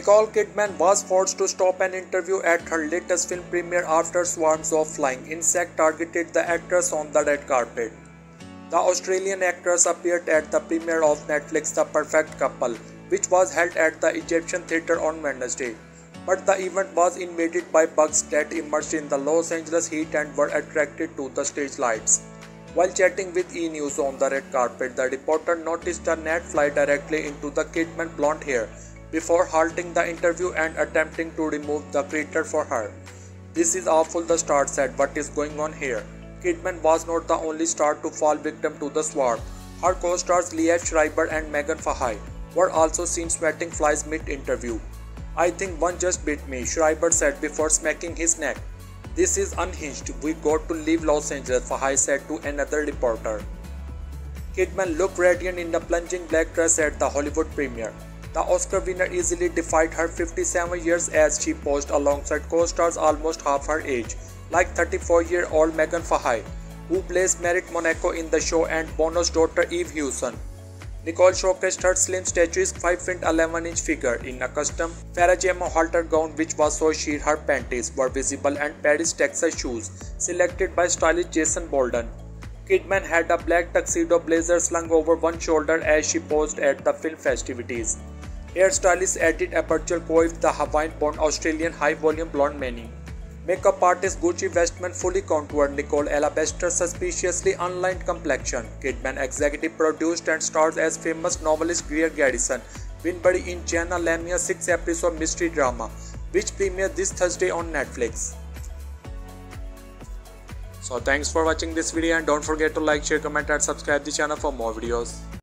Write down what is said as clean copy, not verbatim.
Nicole Kidman was forced to stop an interview at her latest film premiere after swarms of flying insects targeted the actress on the red carpet. The Australian actress appeared at the premiere of Netflix The Perfect Couple, which was held at the Egyptian Theatre on Wednesday. But the event was invaded by bugs that emerged in the Los Angeles heat and were attracted to the stage lights. While chatting with E! News on the red carpet, the reporter noticed a gnat fly directly into the Kidman blonde hair before halting the interview and attempting to remove the creature for her. "This is awful," the star said. "What is going on here?" Kidman was not the only star to fall victim to the swarm. Her co-stars Liev Schreiber and Megan Fahey were also seen sweating flies mid-interview. "I think one just bit me," Schreiber said before smacking his neck. "This is unhinged. We got to leave Los Angeles," Fahey said to another reporter. Kidman looked radiant in a plunging black dress at the Hollywood premiere. The Oscar winner easily defied her 57 years as she posed alongside co-stars almost half her age, like 34-year-old Megan Fahey, who plays Merit Monaco in the show, and Bono's daughter Eve Hewson. Nicole showcased her slim, statuesque 5' 11" figure in a custom Ferragamo halter gown which was so sheer her panties were visible, and Paris, Texas shoes selected by stylist Jason Bolden. Kidman had a black tuxedo blazer slung over one shoulder as she posed at the film festivities. Hairstylist Edith Aperture coiffed the Hawaiian-born Australian high-volume blonde mani. Makeup artist Gucci Westman fully contoured Nicole Alabaster's suspiciously unlined complexion. Kidman executive produced and stars as famous novelist Greer Garrison Winbury in Gianna Lamia's 6-episode mystery drama, which premiered this Thursday on Netflix. So thanks for watching this video, and don't forget to like, share, comment and subscribe the channel for more videos.